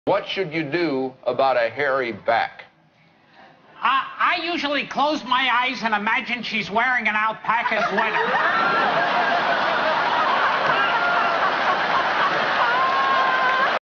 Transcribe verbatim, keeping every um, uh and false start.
What should you do about a hairy back? Uh, I usually close my eyes and imagine she's wearing an alpaca sweater.